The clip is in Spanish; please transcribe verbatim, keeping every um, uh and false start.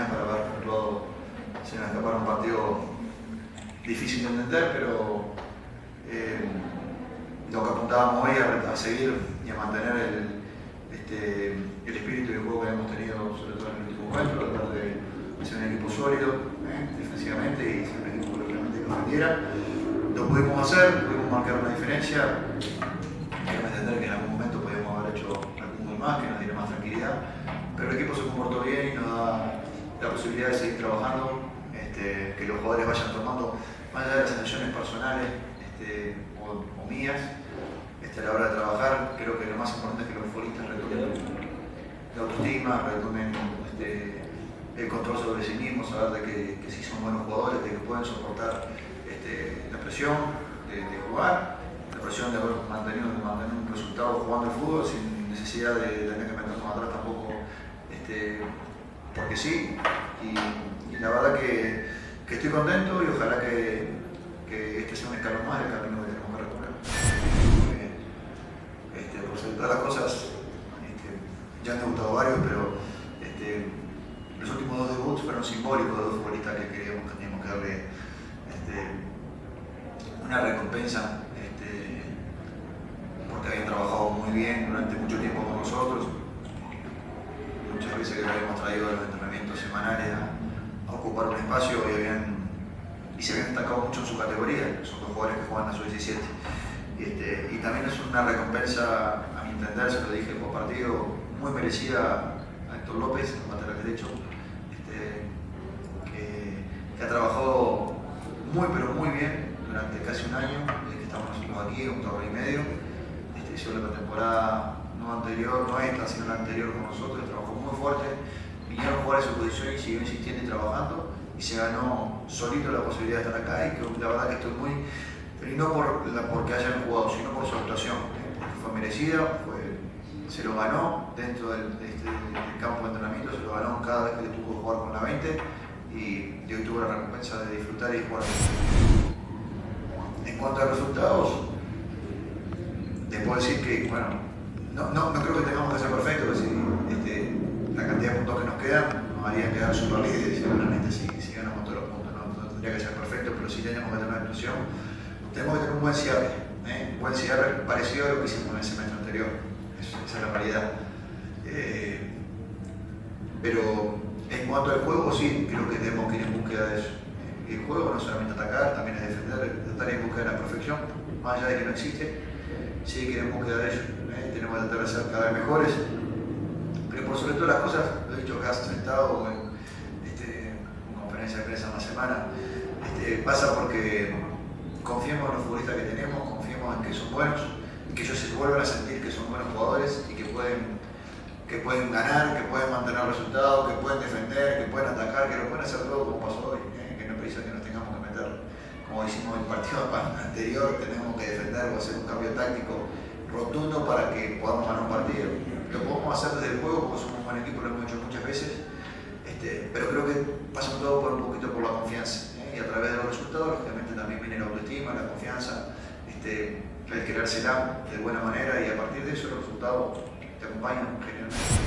oportunidades para haber puntuado. Se nos escaparon un partido difícil de entender, pero eh, lo que apuntábamos hoy a, a seguir y a mantener el, este, el espíritu de juego que hemos tenido, sobre todo en el último encuentro, tratar de ser un equipo sólido eh, defensivamente y ser un equipo que realmente defendiera. Lo pudimos hacer, pudimos marcar una diferencia. Hay que entender que en algún momento podíamos haber hecho algún gol más que nos diera más tranquilidad, pero el equipo se comportó bien y nos da la posibilidad de seguir trabajando, este, que los jugadores vayan tomando, más allá de las sensaciones personales este, o, o mías, este, a la hora de trabajar. Creo que lo más importante es que los futbolistas retomen la autoestima, retomen este, el control sobre sí mismos, saber de que, que sí son buenos jugadores, de que pueden soportar este, la presión de, de jugar, la presión de haber mantenido, de mantener un resultado jugando al fútbol sin necesidad de tener que meternos atrás tampoco, este, porque sí. Y, y la verdad que, que estoy contento y ojalá que, que este sea un escalón más del camino que tenemos que recorrer. Este, por sobre todas las cosas, este, ya han debutado varios, pero este, los últimos dos debuts fueron simbólicos de dos futbolistas que queríamos que teníamos que darle este, una recompensa, este, porque habían trabajado muy bien durante mucho tiempo con nosotros. Muchas veces que los habíamos traído a los entrenamientos semanales a, a ocupar un espacio y, habían, y se habían destacado mucho en su categoría. Son dos jugadores que juegan a su diecisiete. Y, este, y también es una recompensa, a mi entender, se lo dije por partido, muy merecida a Héctor López, el lateral derecho, este, que, que ha trabajado muy pero muy bien durante casi un año, desde que estamos nosotros aquí, un trabajo y medio. Este, hizo la temporada no anterior, no esta, sino la anterior con nosotros, trabajó muy fuerte, vinieron a jugar a su posición y siguió insistiendo y trabajando, y se ganó solito la posibilidad de estar acá, y que la verdad que estoy muy, y no por la, porque hayan jugado, sino por su actuación, eh, porque fue merecida, fue, se lo ganó dentro del, de este, del campo de entrenamiento, se lo ganó cada vez que le tuvo que jugar con la veinte, y, y hoy tuvo la recompensa de disfrutar y jugar. En cuanto a resultados, les puedo decir que, bueno, no, no, no creo que tengamos que ser perfectos, es decir, este, la cantidad de puntos que nos quedan nos haría quedar super líderes, y realmente si, si ganamos todos los puntos no, no tendría que ser perfecto, pero sí tenemos que tener una expresión. Tenemos que tener un buen cierre, ¿eh? un buen cierre parecido a lo que hicimos en el semestre anterior, es, esa es la realidad. Eh, pero en cuanto al juego, sí, creo que tenemos que ir en búsqueda de eso. El juego no solamente atacar, también es defender, estar en búsqueda de la perfección, más allá de que no existe, sí hay que ir en búsqueda de ello. ¿eh? Tenemos que tratar de ser cada vez mejores, pero por sobre todas las cosas, lo he dicho acá sentado en, este, en conferencia de prensa una semana, este, pasa porque confiemos en los futbolistas que tenemos, confiemos en que son buenos, y que ellos se vuelvan a sentir que son buenos jugadores y que pueden, que pueden ganar, que pueden mantener resultados, que pueden defender, que pueden atacar, que lo pueden hacer todo como pasó hoy, ¿eh? que no precisa que nos tengamos que meter, como hicimos en el partido anterior, tenemos que defender o hacer un cambio táctico rotundo para que podamos ganar un partido. Lo podemos hacer desde el juego porque somos un buen equipo, lo hemos hecho muchas veces, este, pero creo que pasa todo por un poquito por la confianza, ¿eh? y a través de los resultados, lógicamente también viene la autoestima, la confianza, este, el querérsela de buena manera, y a partir de eso los resultados te acompañan generalmente.